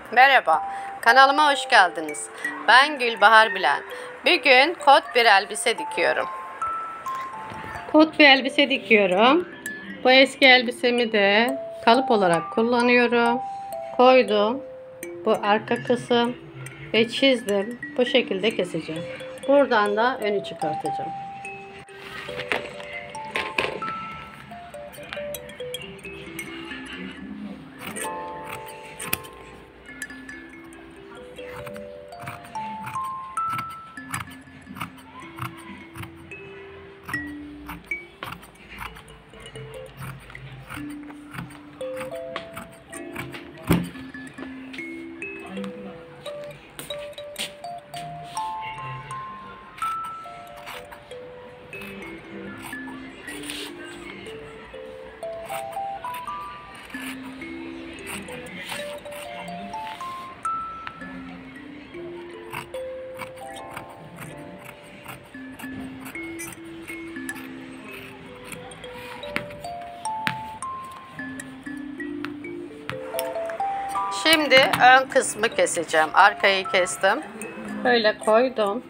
Merhaba, kanalıma hoş geldiniz. Ben Gülbahar Bilen. Bugün kot bir elbise dikiyorum. Kot bir elbise dikiyorum. Bu eski elbisemi de kalıp olarak kullanıyorum. Koydum. Bu arka kısım ve çizdim. Bu şekilde keseceğim. Buradan da önü çıkartacağım. Şimdi ön kısmı keseceğim. Arkayı kestim. Böyle koydum.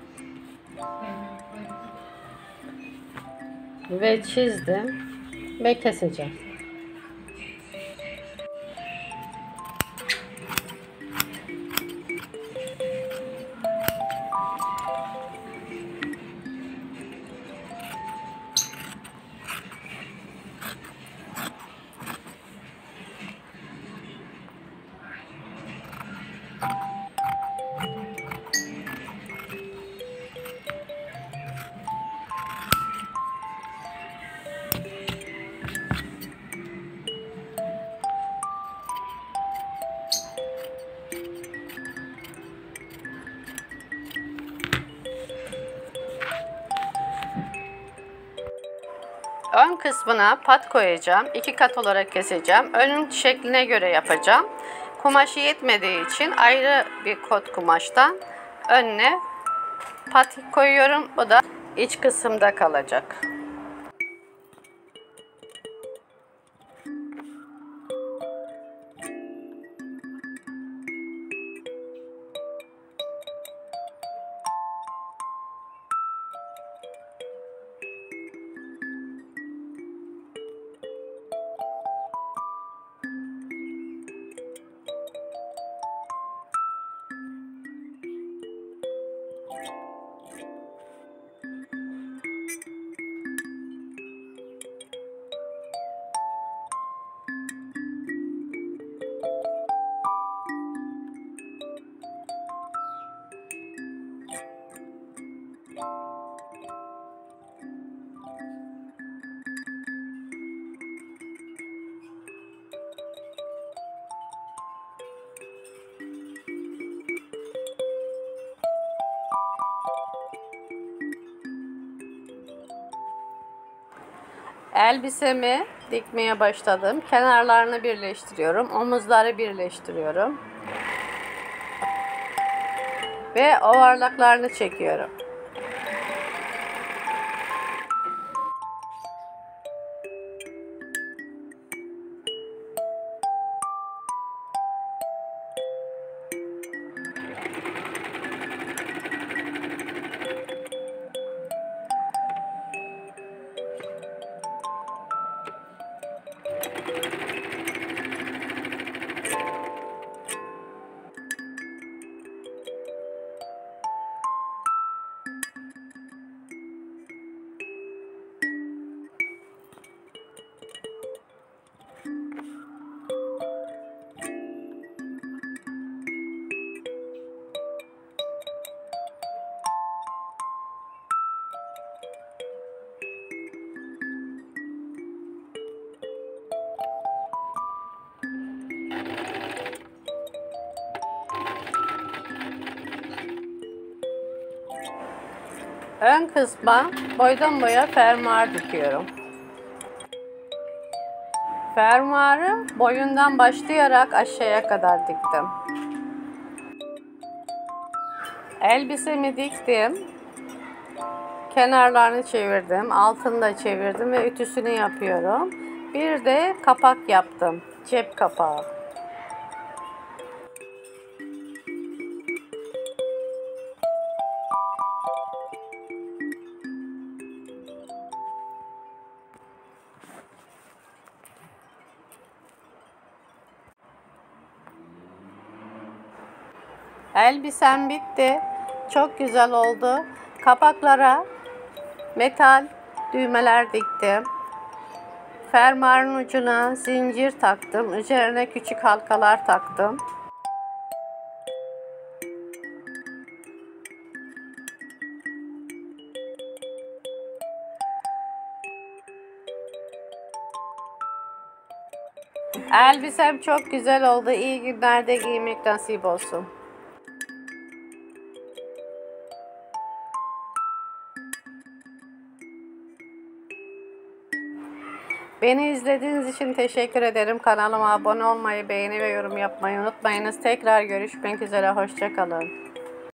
Ve çizdim. Ve keseceğim. Ön kısmına pat koyacağım. 2 kat olarak keseceğim. Önün şekline göre yapacağım. Kumaşı yetmediği için ayrı bir kot kumaştan önüne pat koyuyorum. Bu da iç kısımda kalacak. Elbisemi dikmeye başladım. Kenarlarını birleştiriyorum. Omuzları birleştiriyorum. Ve ovarlaklarını çekiyorum. Ön kısma boydan boya fermuar dikiyorum. Fermuarı boyundan başlayarak aşağıya kadar diktim. Elbisemi diktim. Kenarlarını çevirdim, altını da çevirdim ve ütüsünü yapıyorum. Bir de kapak yaptım. Cep kapağı. Elbisem bitti. Çok güzel oldu. Kapaklara metal düğmeler diktim. Fermuarın ucuna zincir taktım. Üzerine küçük halkalar taktım. Elbisem çok güzel oldu. İyi günlerde giymek nasip olsun. Beni izlediğiniz için teşekkür ederim. Kanalıma abone olmayı, beğeni ve yorum yapmayı unutmayınız. Tekrar görüşmek üzere. Hoşça kalın.